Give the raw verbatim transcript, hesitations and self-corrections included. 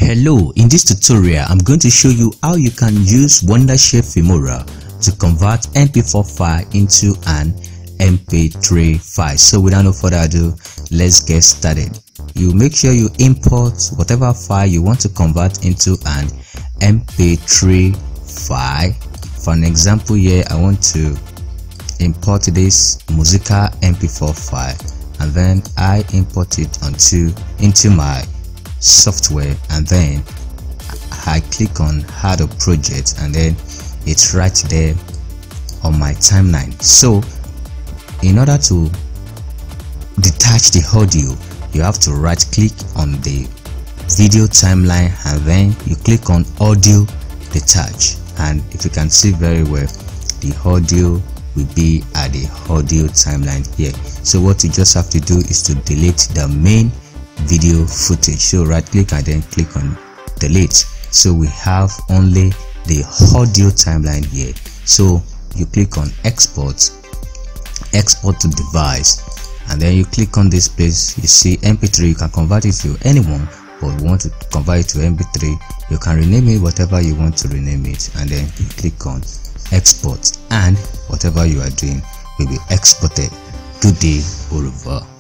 Hello, in this tutorial I'm going to show you how you can use Wondershare Filmora to convert M P four file into an M P three file. So without no further ado, let's get started. You make sure you import whatever file you want to convert into an M P three file. For an example here, I want to import this Musica M P four file, and then I import it onto into my software, and then I click on add a project, and then it's right there on my timeline. So in order to detach the audio, you have to right click on the video timeline, and then you click on audio detach, and if you can see very well, the audio will be at the audio timeline here. So what you just have to do is to delete the main video footage. So right click and then click on delete. So we have only the audio timeline here. So you click on export, export to device, and then you click on this place. You see M P three. You can convert it to anyone, but you want to convert it to M P three, you can rename it whatever you want to rename it, and then you click on export, and whatever you are doing will be exported. Good day, au revoir.